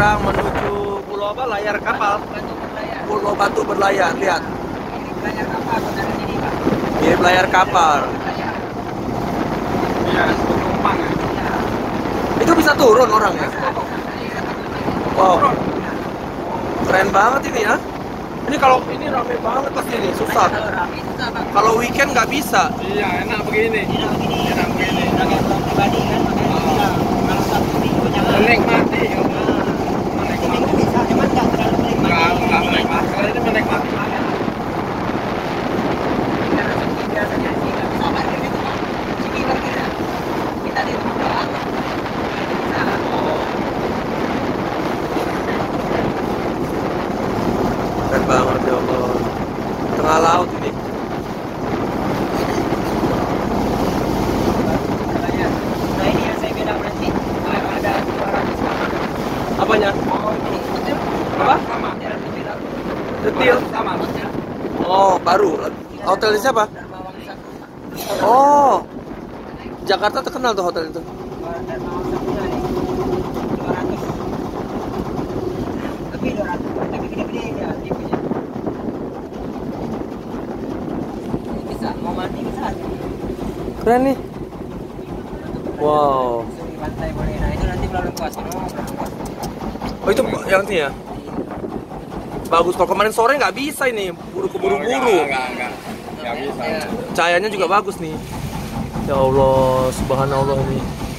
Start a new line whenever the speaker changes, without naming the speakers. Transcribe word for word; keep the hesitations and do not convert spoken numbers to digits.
seberang menuju pulau apa? Layar kapal.
Batu berlayar.
Pulau Batu Berlayar. Lihat.
Ini layar kapal saudara sini Pak.
Mirip layar kapal.
Berlayar.
Iya, penumpang ya.
Ya.
Itu bisa turun orang ya? Wow. Keren banget ini ya. Ini kalau ini rame banget pasti ini, susah.
Kalau rame susah Pak.
Kalau weekend nggak bisa.
Iya, enak begini.
Ini begini.
Enak begini.
Udah kayak pulang pribadi kan, makanya
Oh.
bilang kalau satu minggu jangan.
Menikmati.
Satu minggu bisa, cuman nggak terlalu menikmati.
Enggak, enggak menikmati. Kalau ini menikmati.
Karena seperti biasanya sih nggak bisa parkir gitu Pak. Sini parkir ya. Kita di rumah doang. Itu bisa.
Keren banget ya Allah. Tengah laut ini.
Berlayar. Nah ini yang saya bilang nanti ada dua ratus kamar.
Apanya?
Oh ini hotel.
Apa?
Sama.
Hotel hotel.
Detil.
Sama.
Hotel.
Oh, baru. Hotelnya siapa?
Dharma Wangsa Group.
Oh. Jakarta terkenal tuh hotel itu.
Dharma Wangsa punya nih. dua ratus. Lebih dua ratus. Tapi gede-gede dia tipenya. Ini bisa mau mandi bisa.
Keren nih. Wow.
Langsung di pantai boleh. Nah itu nanti melalui kuas. Oh, melalui kuas.
Oh itu yang ini ya? Bagus. Kalau kemarin sore nggak bisa ini. Buru keburu-buru.
Enggak, enggak, enggak. Enggak bisa.
Ya.
Cahayanya juga bagus nih. Ya Allah, subhanallah ini.